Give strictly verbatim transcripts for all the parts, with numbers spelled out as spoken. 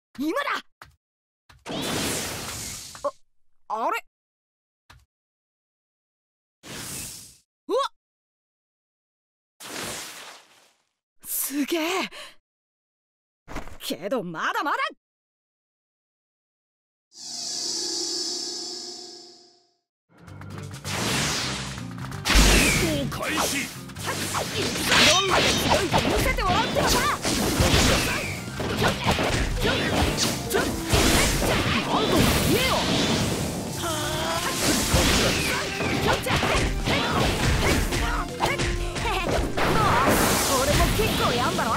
今だ。あ、あれ。うわっ、すげえ。けどまだまだ。 開始。 どんなに強いか見せてもらうってのか。なんとか言えよ。俺も結構やんだろ。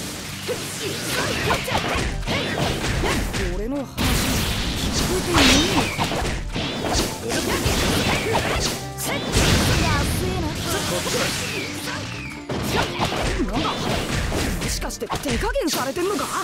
俺の話聞こえていねえ。なんだ、もしかして手加減されてんのか。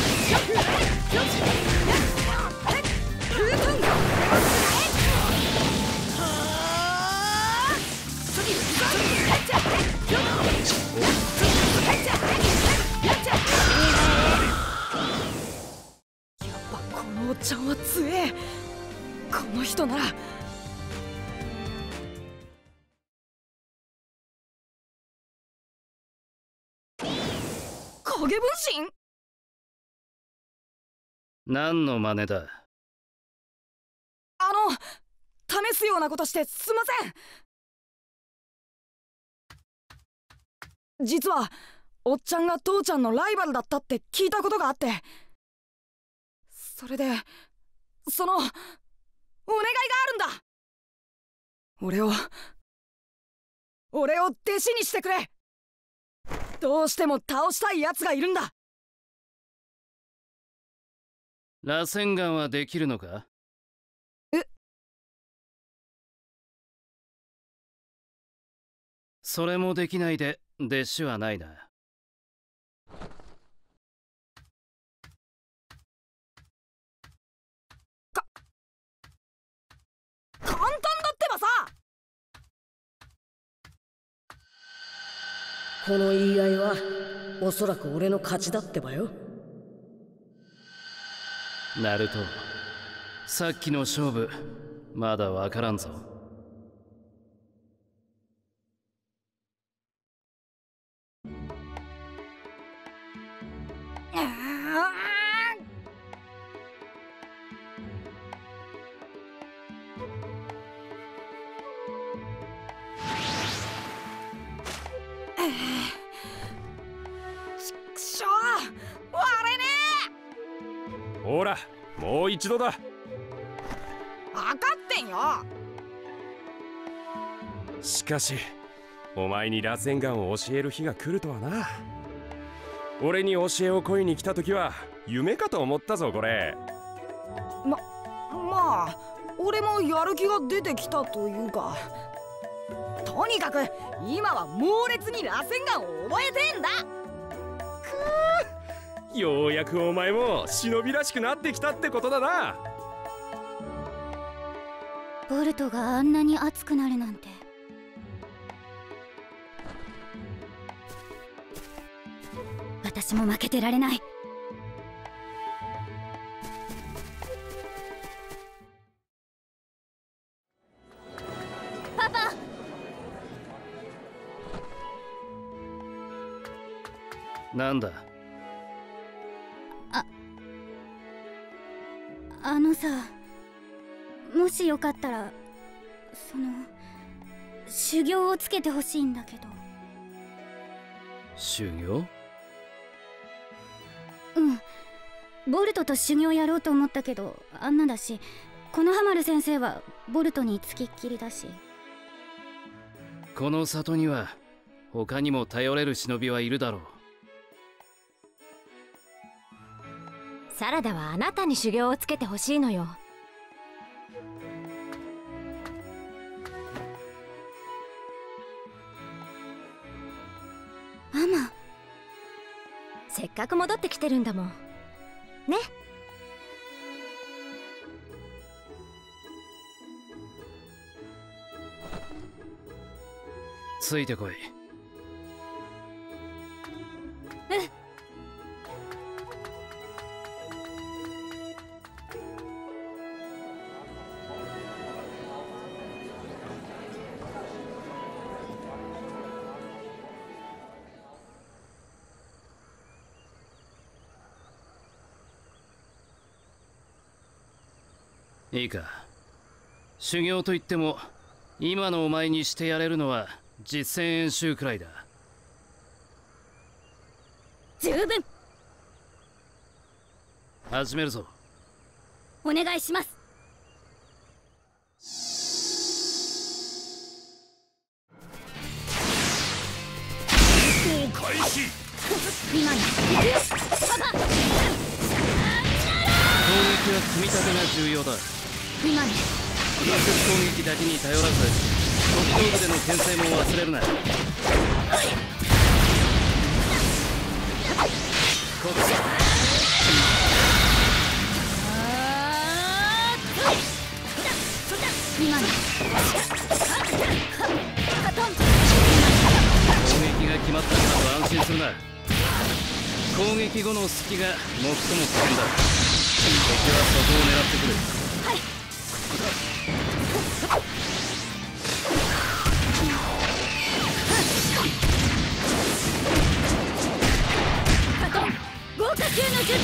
やっぱこのおっちゃんは強え。この人なら。影分身？ 何の真似だ。 あの、試すようなことしてすいません。実はおっちゃんが父ちゃんのライバルだったって聞いたことがあって、それでそのお願いがあるんだ。俺を俺を弟子にしてくれ。どうしても倒したいやつがいるんだ。 螺旋岩はできるのか。 え？ それもできないで弟子はないな。 か簡単だってばさ。 この言い合いはおそらく俺の勝ちだってばよ。 ナルト、さっきの勝負まだわからんぞ。 ちくしょう、割れねえ。 ほら、もう一度だ。 分かってんよ。 しかしお前に螺旋岩を教える日が来るとはな。俺に教えを請いに来た時は夢かと思ったぞこれ。 ままあ俺もやる気が出てきたというか、とにかく今は猛烈に螺旋岩を覚えてんだ。 くー、ようやくお前も忍びらしくなってきたってことだな。 ボルトがあんなに熱くなるなんて。私も負けてられない。パパ。 なんだ。 ああのさ、もしよかったらその修行をつけてほしいんだけど。 修行？ うん、ボルトと修行やろうと思ったけどあんなだし、このハマル先生はボルトにつきっきりだし。 この里には他にも頼れる忍びはいるだろう。 サラダはあなたに修行をつけてほしいのよ。 アマ、 せっかく戻ってきてるんだもんね。 ついてこい。 ういいか、修行といっても今のお前にしてやれるのは実践演習くらいだ。 十分。 始めるぞ。 お願いします。 開始。 今に行くよパパ。 攻撃は組み立てが重要だ。 今に近接攻撃だけに頼らず飛び道具での牽制も忘れるな。こっち今に攻撃が決まったからと安心するな。攻撃後の隙が最も危険だ。敵はそこを狙ってくる。 はい。カトン豪華級の術。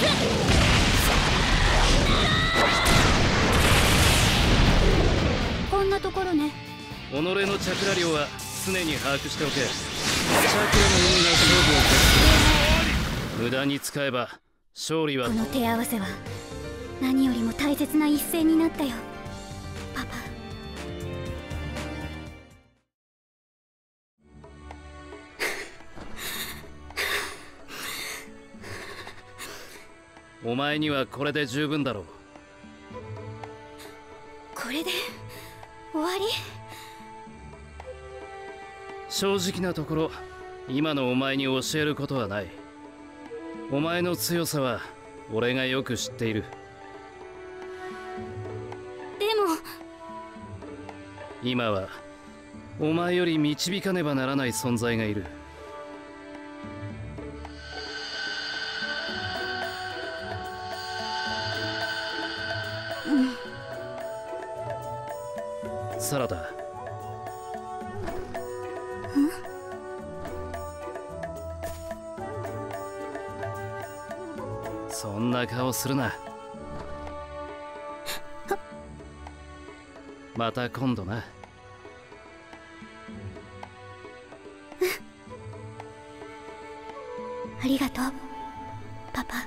こんなところね。 己のチャクラ量は常に把握しておけ。チャクラの有無が勝負を決する。無駄に使えば勝利は。 この手合わせは何よりも大切な一戦になったよパパ。 お前にはこれで十分だろう。 これで終わり？ 正直なところ今のお前に教えることはない。お前の強さは俺がよく知っている。 でも今はお前より導かねばならない存在がいる。サラダ。そんな顔するな。また今度な。 ありがとうパパ。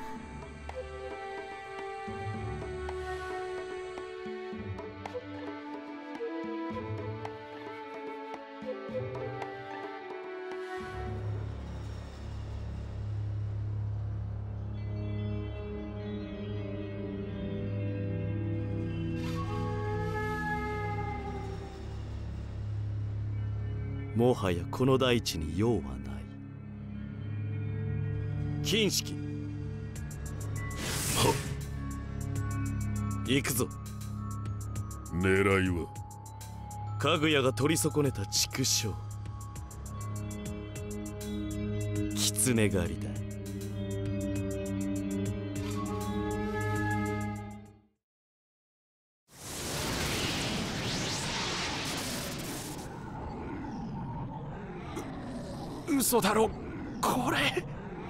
もはやこの大地に用はない。金色行くぞ。 狙いはかぐやが取り損ねた畜生狐狩りだ。 嘘だろこれ。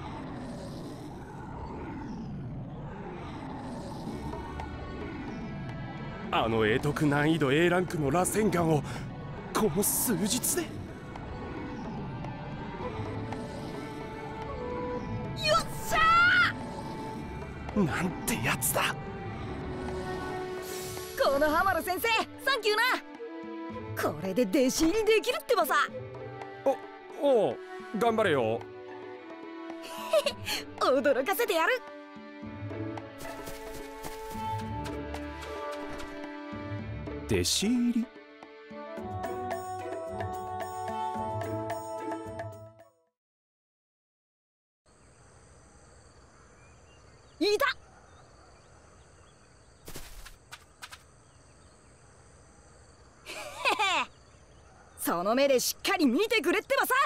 あの永徳難易度 エー ランクの螺旋岩をこの数日で。 よっしゃーなんてやつだ。 このハマル先生サンキューな。これで弟子入りできるってばさ。 おおう頑張れよ。 驚かせてやる。 弟子入り。 いた。その目でしっかり見てくれってばさ。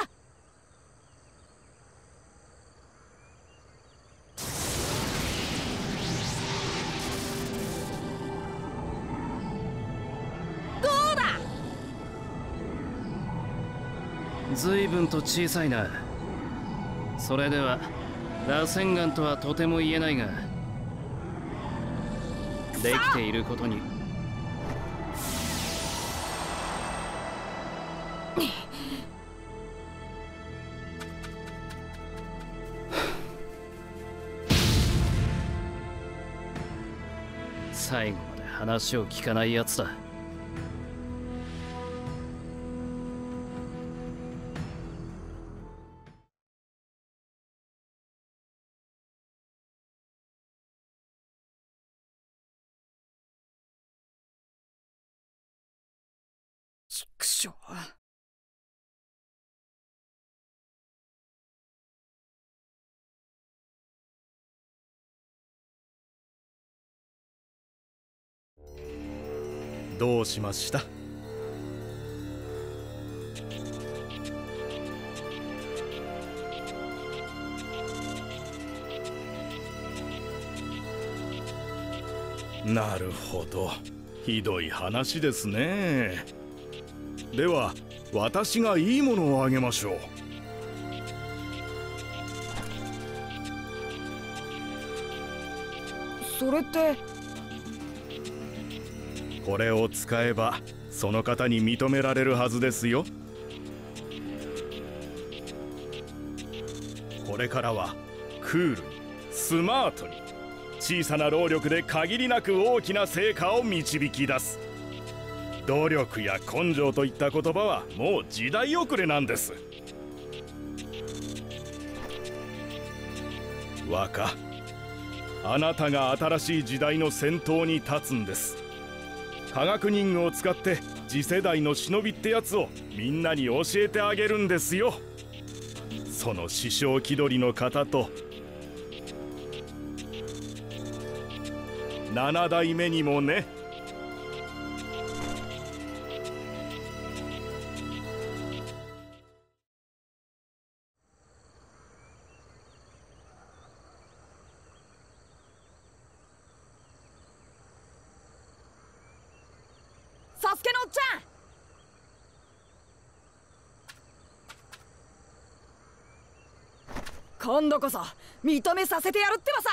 どうだ。 随分と小さいな。それでは螺旋岩とはとても言えないが、できていることに最後まで話を聞かないやつだ。 ちくしょう。 どうしました？ なるほど、ひどい話ですね。では私がいいものをあげましょう。 それって。 これを使えばその方に認められるはずですよ。これからはクールにスマートに小さな労力で限りなく大きな成果を導き出す。努力や根性といった言葉はもう時代遅れなんです。若、あなたが新しい時代の先頭に立つんです。科学忍具を使って次世代の忍びってやつをみんなに教えてあげるんですよ。その師匠気取りの方と七代目にもね。 サスケのおっちゃん、今度こそ認めさせてやるってばさ。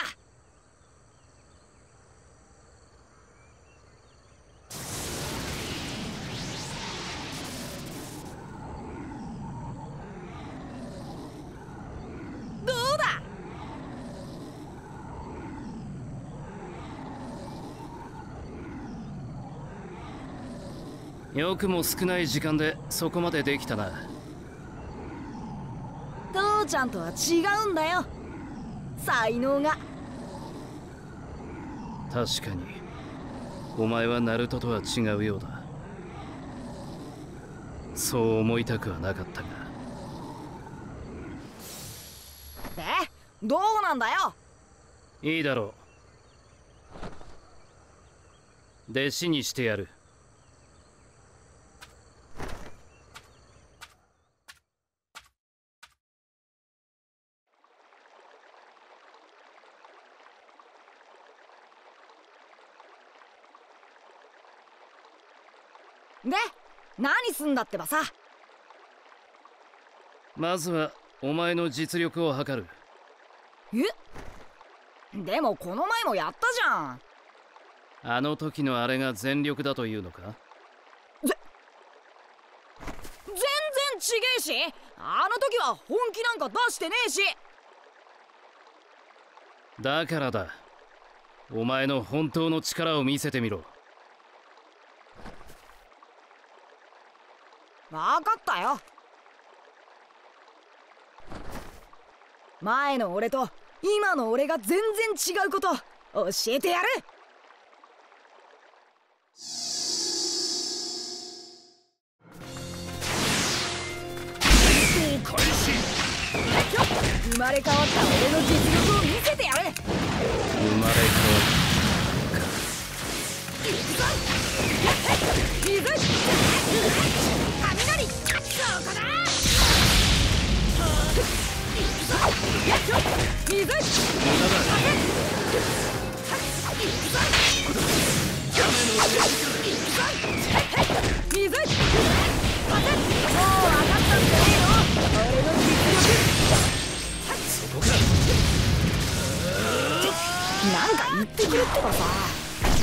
どうだ。 よくも少ない時間でそこまでできたな。 父ちゃんとは違うんだよ、才能が。 確かにお前はナルトとは違うようだ。そう思いたくはなかったが。 でどうなんだよ。 いいだろう。弟子にしてやる。 で何すんだってばさ。 まずはお前の実力を測る。 え、でもこの前もやったじゃん。 あの時のあれが全力だというのか。 ぜ全然ちげえし、あの時は本気なんか出してねえし。 だからだ、お前の本当の力を見せてみろ。 分かったよ。前の俺と今の俺が全然違うこと教えてやる。 開始。 生まれ変わった俺の実力を見せてやる。 生まれ変わった水雷、そこだ。水風、水風、もう分かったんじゃねえの、俺の実力。 そこか。 なんか言ってくれってばさ。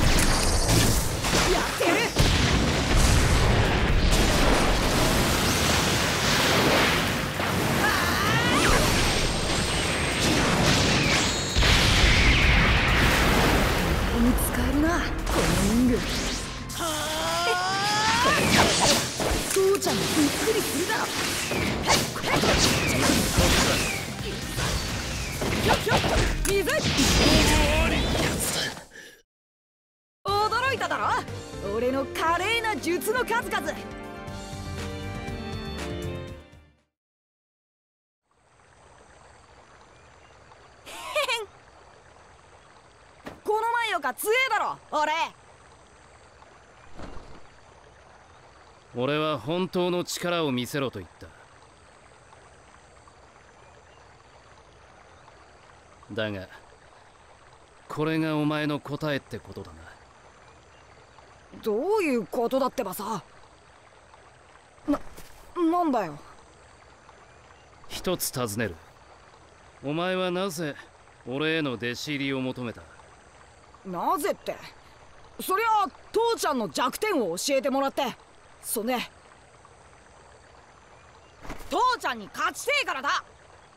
やってやる。 術の数々。この前よか強えだろ俺。 俺は本当の力を見せろと言った。だがこれがお前の答えってことだな。 どういうことだってばさ。な、なんだよ。 一つ尋ねる。お前はなぜ俺への弟子入りを求めた？ なぜって、そりゃ父ちゃんの弱点を教えてもらって、そね父ちゃんに勝ちてえからだ。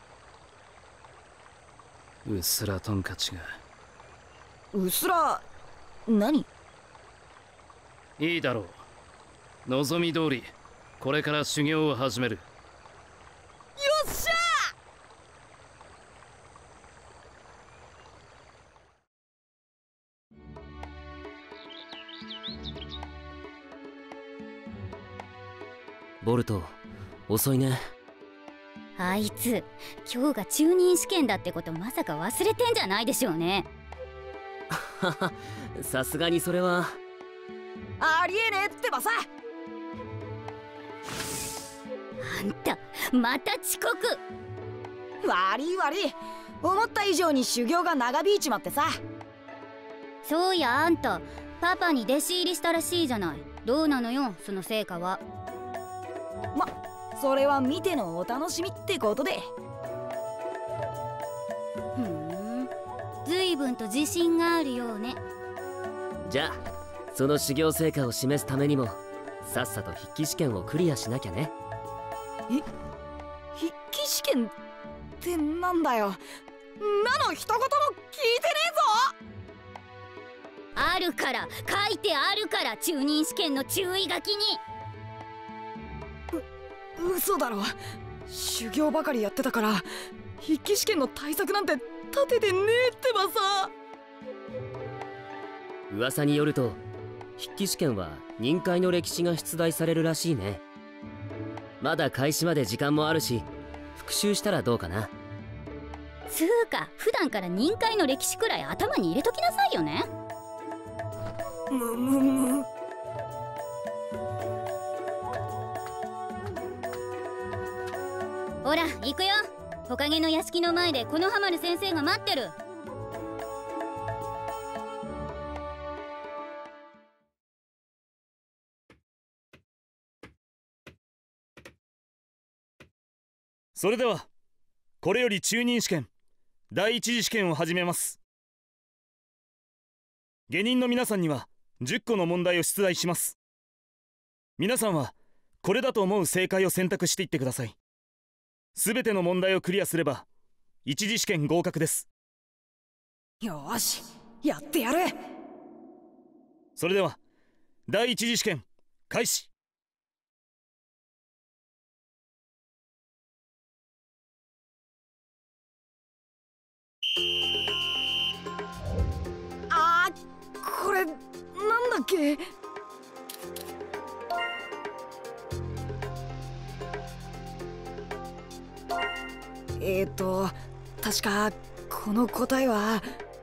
うっすらトンカチが。 うすら何？ いいだろう。望み通りこれから修行を始める。 よっしゃボルト、遅いね。 あいつ今日が中任試験だってことまさか忘れてんじゃないでしょうね。 さすがにそれはありえねえってばさ。 あんたまた遅刻。 悪い悪い、思った以上に修行が長引いちまってさ。 そういやあんたパパに弟子入りしたらしいじゃない。どうなのよその成果は。 ま、それは見てのお楽しみってことで。 ふん、随分と自信があるようね。 じゃあその修行成果を示すためにもさっさと筆記試験をクリアしなきゃね。 え、筆記試験ってなんだよ。なの一言も聞いてねえぞ。 あるから書いてあるから、中任試験の注意書きに。 う、嘘だろ。修行ばかりやってたから筆記試験の対策なんて立ててねえってばさ。 噂によると筆記試験は任界の歴史が出題されるらしいね。まだ開始まで時間もあるし復習したらどうかな。 つうか普段から任界の歴史くらい頭に入れときなさいよね。 むむむ。 ほら行くよ。木陰の屋敷の前で木ノ葉丸先生が待ってる。 それではこれより中任試験第一次試験を始めます。下人の皆さんにはじゅっこの問題を出題します。皆さんはこれだと思う正解を選択していってください。すべての問題をクリアすれば一次試験合格です。 よーし、やってやる。 それでは第一次試験開始。 あー、これなんだっけ。えーと確かこの答えは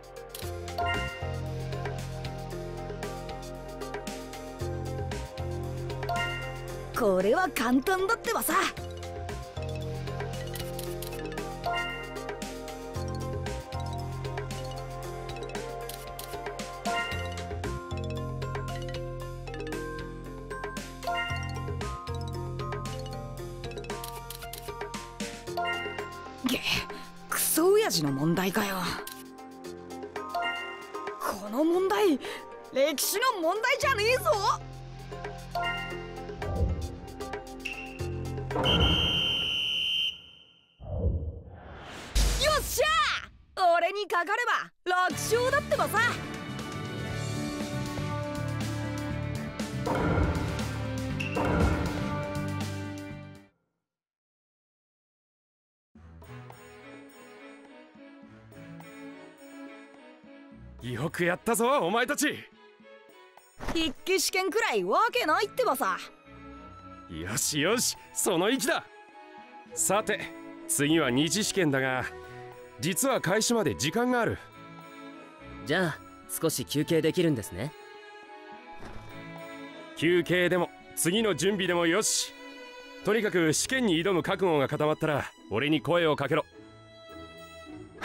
これは簡単だってばさ。げ、クソ親父の問題かよ。この問題歴史の問題じゃねえぞ。よっしゃー、俺にかかれば楽勝だってばさ。 よくやったぞお前たち。 筆記試験くらいわけないってばさ。 よしよし、その意気だ。さて次は二次試験だが、実は開始まで時間がある。 じゃあ少し休憩できるんですね。 休憩でも次の準備でもよし。とにかく試験に挑む覚悟が固まったら俺に声をかけろ。 はい。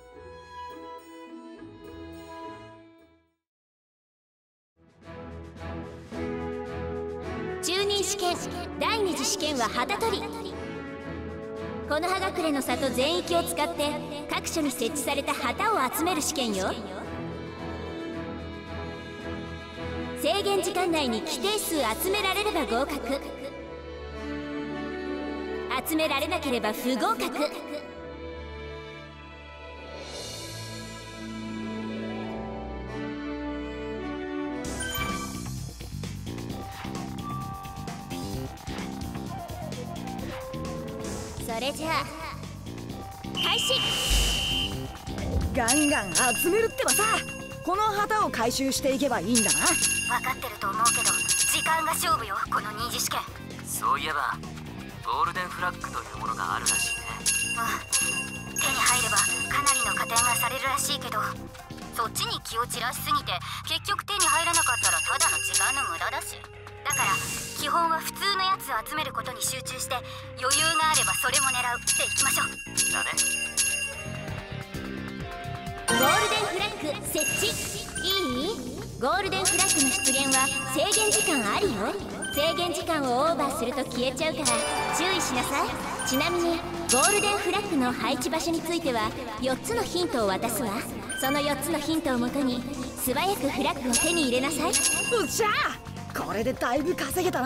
中任試験第二次試験は旗取り。この葉隠れの里全域を使って各所に設置された旗を集める試験よ。制限時間内に規定数集められれば合格、集められなければ不合格。それじゃあ開始。 ガンガン集めるってばさ。この旗を回収していけばいいんだな。 分かってると思うけど時間が勝負よ、この二次試験。 そういえばゴールデンフラッグというものがあるらしいね。 うん、手に入ればかなりの加点がされるらしいけど、そっちに気を散らしすぎて結局手に入らなかったらただの時間の無駄だし。だから基本は普通のやつを集めることに集中して余裕があればそれも狙うっていきましょう。 だね。 ゴールデンフラッグ設置。いい？ゴールデンフラッグの出現は制限時間あるよ。制限時間をオーバーすると消えちゃうから注意しなさい。ちなみにゴールデンフラッグの配置場所についてはよっつのヒントを渡すわ。そのよっつのヒントをもとに素早くフラッグを手に入れなさい。 うっしゃー、これでだいぶ稼げたな。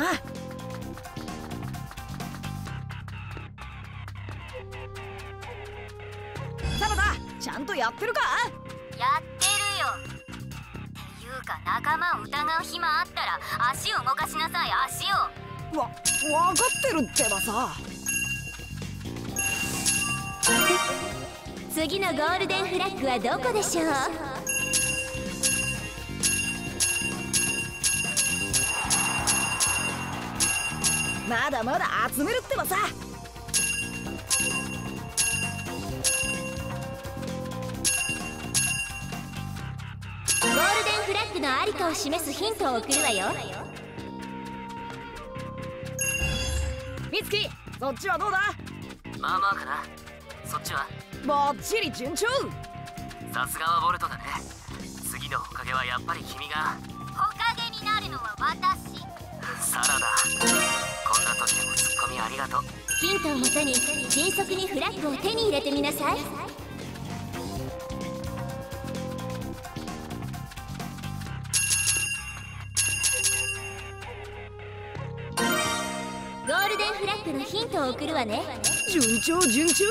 サラダ、ちゃんとやってるか？ やってるよ。っていうか仲間を疑う暇あったら足を動かしなさい、足を。 わ、分かってるってばさ。 次のゴールデンフラッグはどこでしょう？ まだまだ集めるってばさ。 ゴールデンフラッグのありかを示すヒントを送るわよ。 ミツキ、そっちはどうだ？ まあまあかな。そっちはバッチリ順調。 さすがはボルトだね。次のおかげはやっぱり君が。 おかげになるのは私。 サラダ、こんな時でもツッコミありがとう。 ヒントをもとに迅速にフラッグを手に入れてみなさい。ゴールデンフラッグのヒントを送るわね。 順調順調。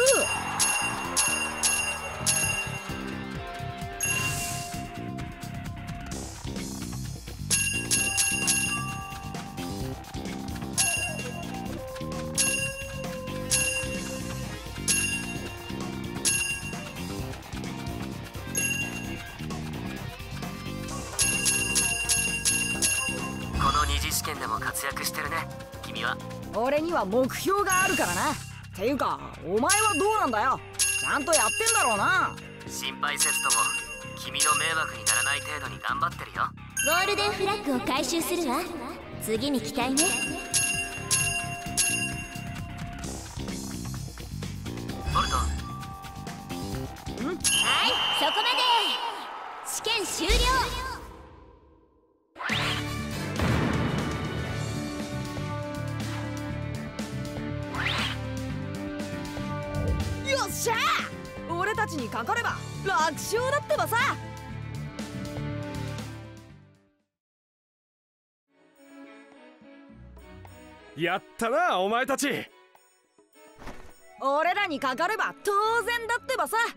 この二次試験でも活躍してるね、君は。 俺には目標があるからな。っていうかお前はどうなんだよ。ちゃんとやってんだろうな。 心配せずとも君の迷惑にならない程度に頑張ってるよ。 ゴールデンフラッグを回収するわ。次に期待ね。 ボルト。 ん？はい、そこまで。試験終了。 よっしゃー、俺たちにかかれば楽勝だってばさ。 やったなお前たち。 俺らにかかれば当然だってばさ。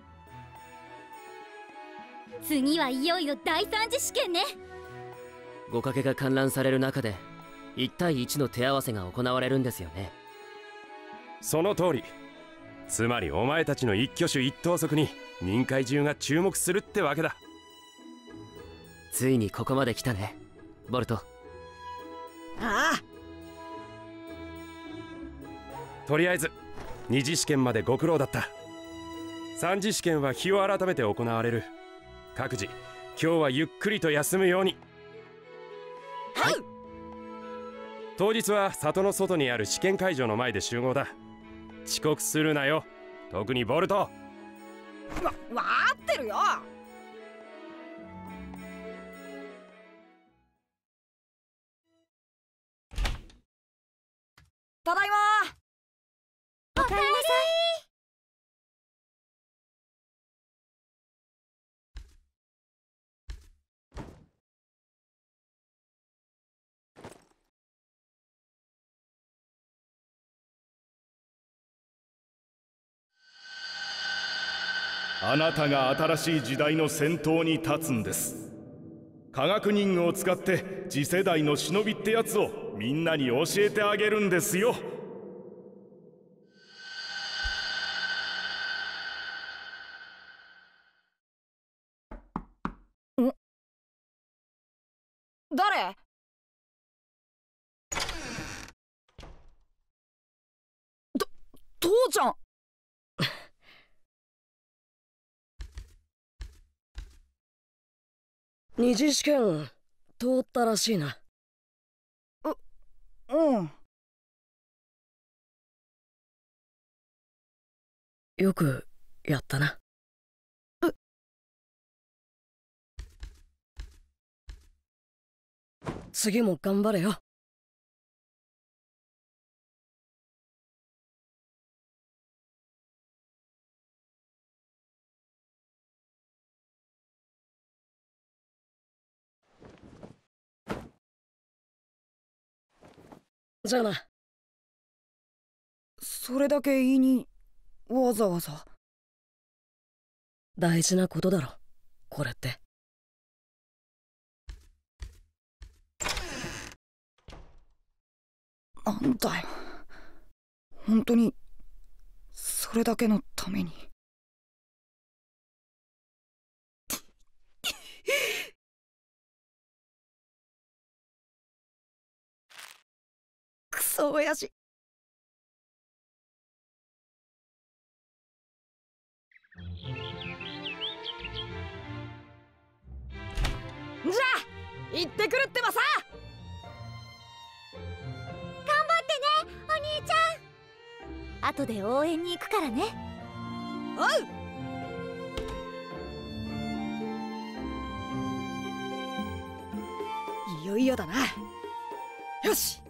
次はいよいよだいさん次試験ね。 互角が観覧される中でいち対いちの手合わせが行われるんですよね。 その通り。つまりお前たちの一挙手一投足に任界中が注目するってわけだ。 ついにここまで来たね。 ボルト。 ああ。 とりあえず二次試験までご苦労だった。三次試験は日を改めて行われる。各自今日はゆっくりと休むように。 はい。 当日は里の外にある試験会場の前で集合だ。遅刻するなよ、特にボルト。 わ、分かってるよ。ただいま。 おかえりなさい。 あなたが新しい時代の先頭に立つんです。科学忍具を使って次世代の忍びってやつをみんなに教えてあげるんですよ。 ん？誰？と、父ちゃん。 二次試験通ったらしいな。 う、うん。 よくやったな。 う次も頑張れよ。じゃあな。 それだけ言いにわざわざ。 大事なことだろ、これって。 なんだよ、本当にそれだけのために。クソ親父。じゃあ行ってくるってばさ。 頑張ってね、お兄ちゃん。後で応援に行くからね。 おう。いよいよだな。よし。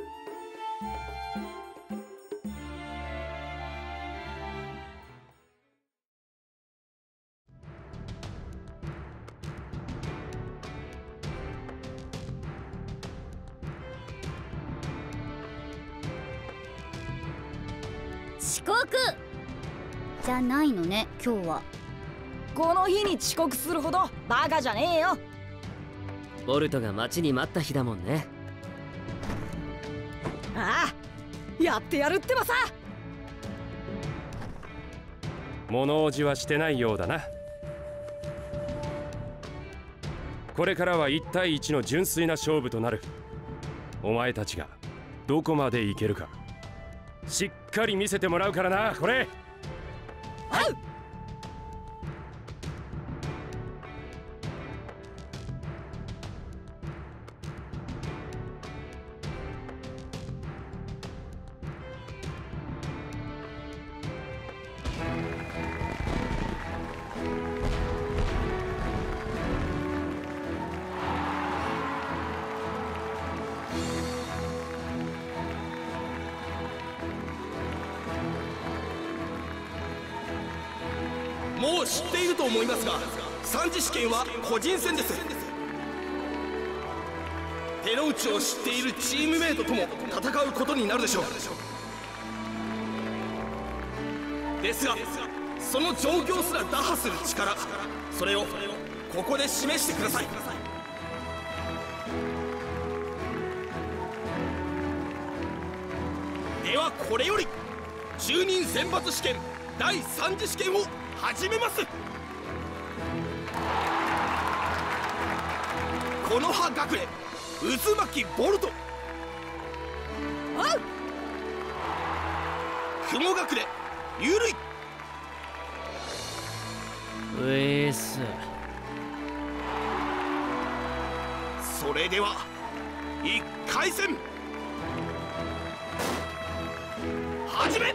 遅刻じゃないのね、今日は。 この日に遅刻するほどバカじゃねえよ。 ボルトが待ちに待った日だもんね。 ああ、やってやるってばさ。 物おじはしてないようだな。これからはいちたいいちの純粋な勝負となる。お前たちがどこまでいけるかしっかり見せてもらうからな。これはい。 もう知っていると思いますが、三次試験は個人戦です。手の内を知っているチームメイトとも戦うことになるでしょう。ですがその状況すら打破する力、それをここで示してください。ではこれより中忍選抜試験だいさん次試験を始めます。この葉隠れ渦巻きボルト。雲隠れゆるい。 ウェース。 それではいっかい戦始め。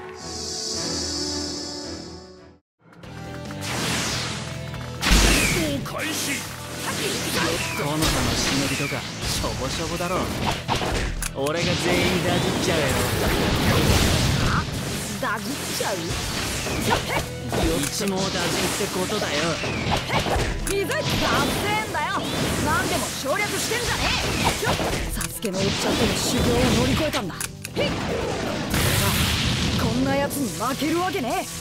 開始。 木の葉の忍びとかしょぼしょぼだろ。俺が全員ダジっちゃうよ。 ダジっちゃう？ 一網打尽ってことだよ。 水だってんだよ。何でも省略してんじゃねえ。サスケのおっちゃんとの修行を乗り越えたんだ。へっ、こんなやつに負けるわけねえ。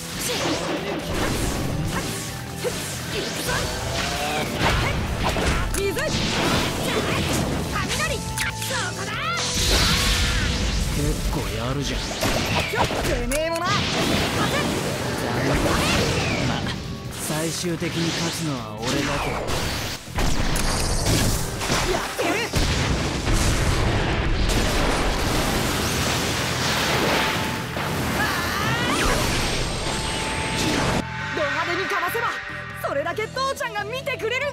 水雷、そこだ。 結構やるじゃん。 てめえもな。 まあ最終的に勝つのは俺だけど。 やってやる。ド派手にかませばそれだけ父ちゃんが見てくれる。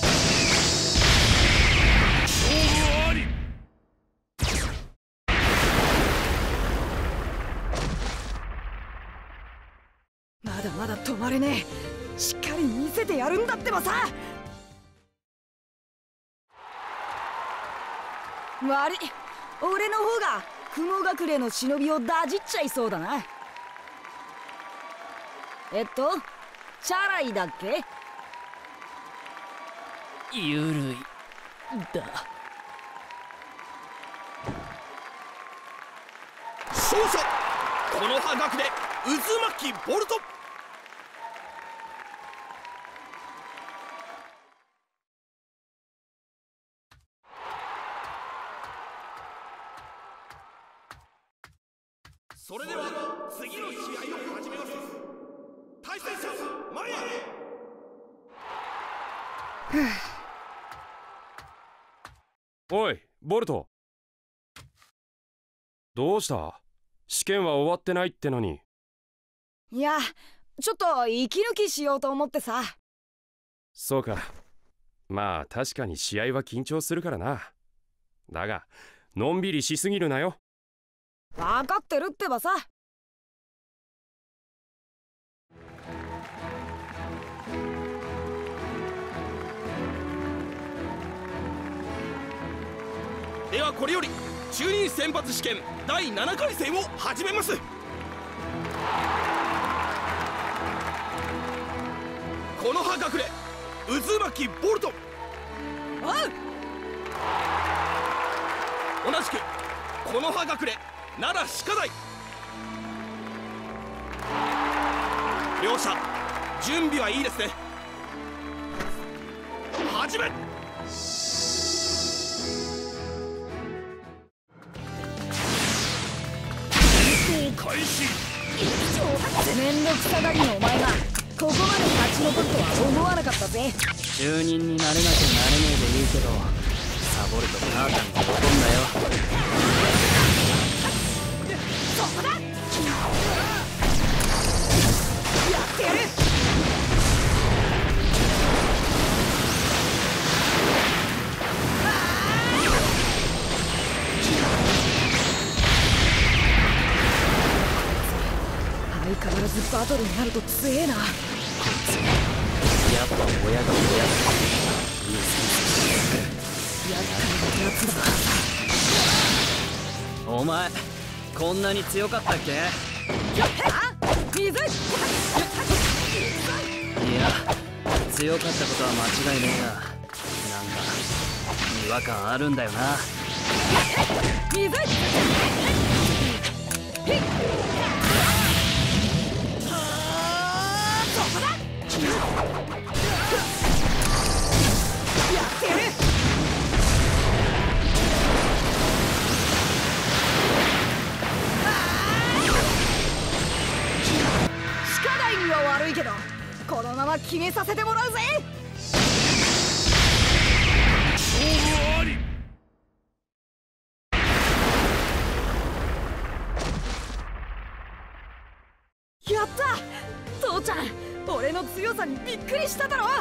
まだまだ止まれねえ。しっかり見せてやるんだってばさ。悪い、俺の方が雲隠れの忍びをダジっちゃいそうだな。えっとチャライだっけ。 ゆるいだ。 勝者この葉隠れ渦巻きボルト。それでは次の試合を始めます。対戦者前へ。 おいボルト、どうした？試験は終わってないってのに。 いや、ちょっと息抜きしようと思ってさ。 そうか。まあ確かに試合は緊張するからな。だがのんびりしすぎるなよ。 分かってるってばさ。 ではこれより中任選抜試験だいななかい戦を始めます。この葉隠れ渦巻きボルト。同じくこの葉隠れ奈良歯科大。両者準備はいいですね。始め。 開始。 めんどくさがりのお前がここまで勝ち残るとは思わなかったぜ。 中任になれなきゃなれねえでいいけど、サボると母ちゃんが怒んだよ。 そこだ。やってやる。相変わらずバトルになると強えな。こいつやっぱ親が親だ。いい厄介なやつだ。 お前こんなに強かったっけ？ 水。いや強かったことは間違いねえが、なんか違和感あるんだよな。 水。そこだ。やってやる。歯科大には悪いけどこのまま決めさせてもらうぜ。 勝負あり。 ちゃん、俺の強さにびっくりしただろ。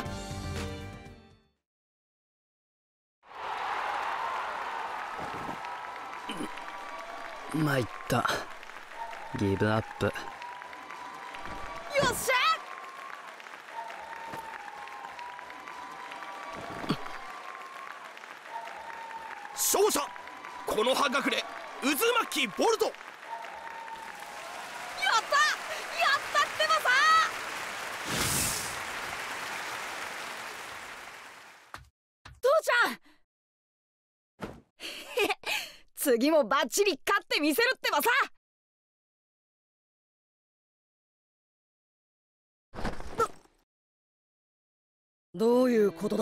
参った。ギブアップ。よっしゃ。 勝者この葉隠れ渦巻きボルト。やったやったってばさ。父ちゃん次もバッチリ勝ってみせるってばさ。 どういうことだ。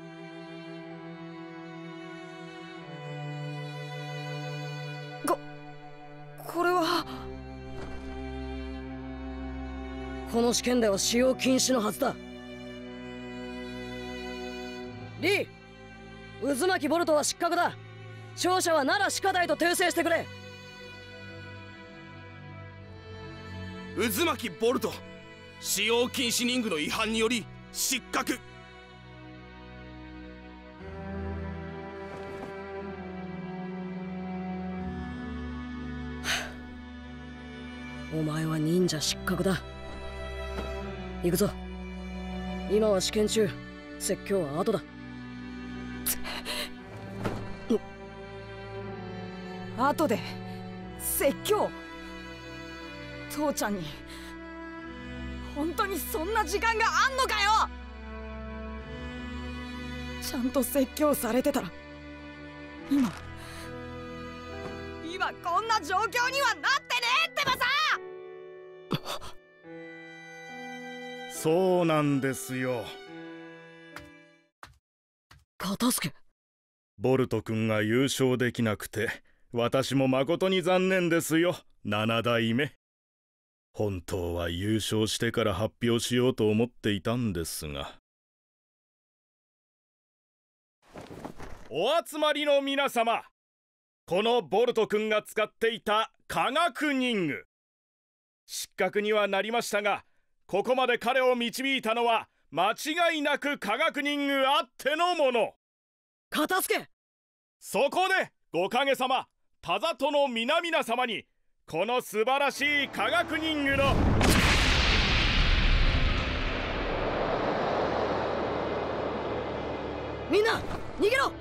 ここれはこの試験では使用禁止のはずだ。リー、渦巻きボルトは失格だ。勝者は奈良歯科大と訂正してくれ。 渦巻きボルト使用禁止任具の違反により失格。 お前は忍者失格だ。行くぞ。今は試験中、説教は後だ。 後で説教。父ちゃんに本当にそんな時間があんのかよ。ちゃんと説教されてたら今今こんな状況にはなってねえってばさ。 そうなんですよ。 片付け。 ボルト君が優勝できなくて私も誠に残念ですよ、七代目。本当は優勝してから発表しようと思っていたんですが。お集まりの皆様、このボルト君が使っていた科学忍具、失格にはなりましたが、ここまで彼を導いたのは間違いなく科学忍具あってのもの。 片付け。 そこでご影様、田里の皆々様にこの素晴らしい科学忍具のみんな逃げろ。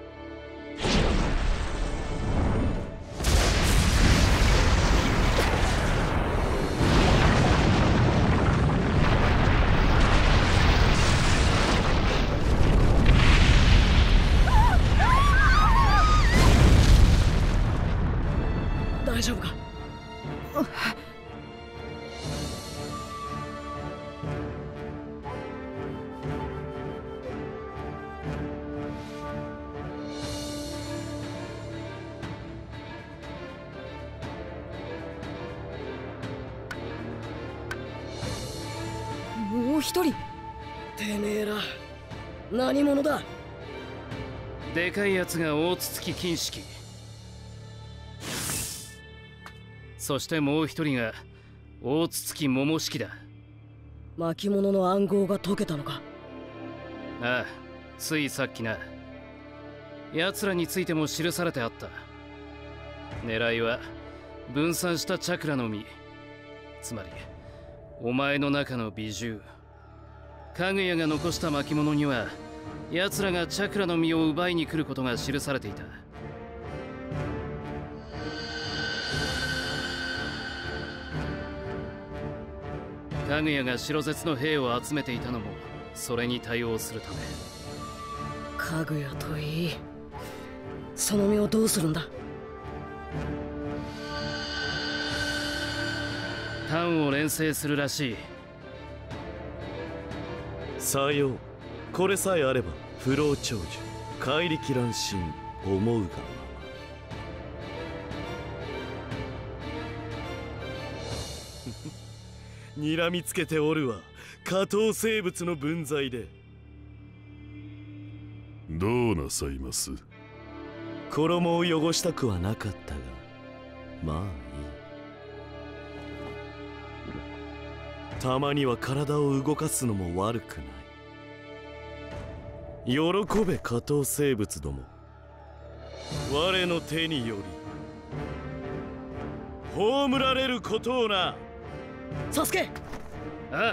大丈夫か。 もう一人。 てめえら何者だ。 でかいやつが大筒木金色、そしてもう一人が大筒木桃式だ。 巻物の暗号が解けたのか。 ああ、ついさっきな。奴らについても記されてあった。狙いは分散したチャクラの実、つまりお前の中の美獣。かぐやが残した巻物には奴らがチャクラの実を奪いに来ることが記されていた。かぐやが白絶の兵を集めていたのもそれに対応するため。 かぐやといい、その実をどうするんだ。 単を連成するらしい。 さよう、これさえあれば不老長寿、怪力乱心、思うが睨みつけておるわ、下等生物の分際で。 どうなさいます？ 衣を汚したくはなかったが、まあいい。 たまには体を動かすのも悪くない。喜べ下等生物ども、我の手により葬られることをな。 サスケ。 ああ。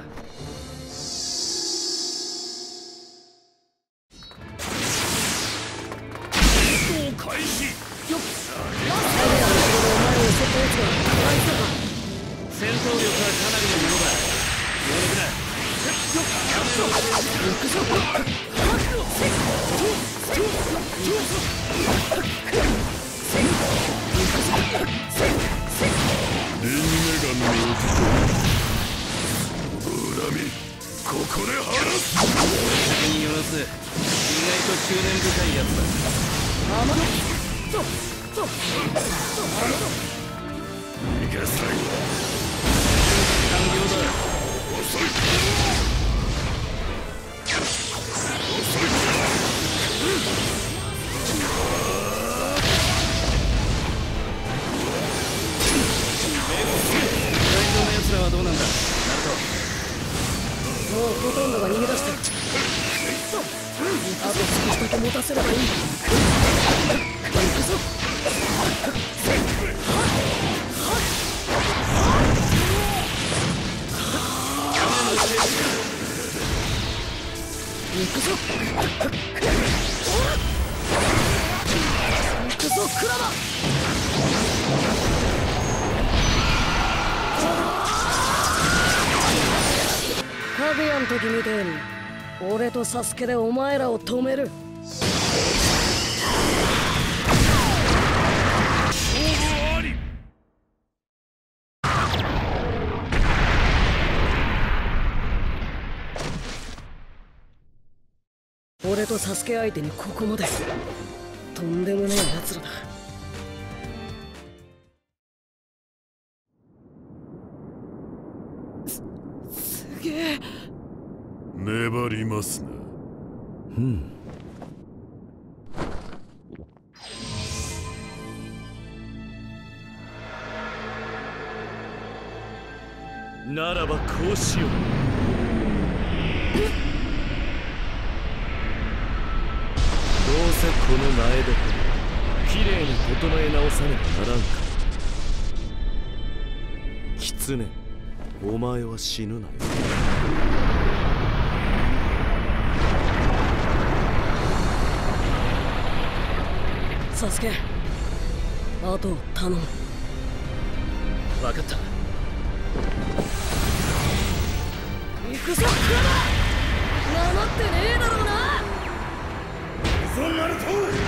開始。 よっ。ラストでお前を襲ったやつがあいつだか。 戦闘力はかなりのものだ。強力だ。 行くぞ。 リンメガンの恨み、ここで晴らす。 先によらず、意外と執念深いやつだ。 あまととと逃がさい。 完了だ。 遅い。遅い。 会場の奴らはどうなんだ、ナルト。 もうほとんどが逃げ出してる。あと少しだけ持たせればいい。行くぞ。行くぞ。行くぞクラマ。かぐやん時みてえに俺とサスケでお前らを止める。俺とサスケ相手にここまで。とんでもねえ奴らだ。す、すげえ。 粘りますな。 うん。ならばこうしよう。どうせこの苗床をきれいに整え直さねばならんか。狐、お前は死ぬなよ。 サスケ、あと頼む。 分かった。 行くぞクラマ。なまってねえだろうな。 そうなると